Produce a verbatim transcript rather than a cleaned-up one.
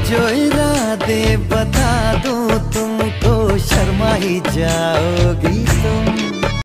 जो इरादे बता दूं तुमको, शर्मा ही जाओगी तुम।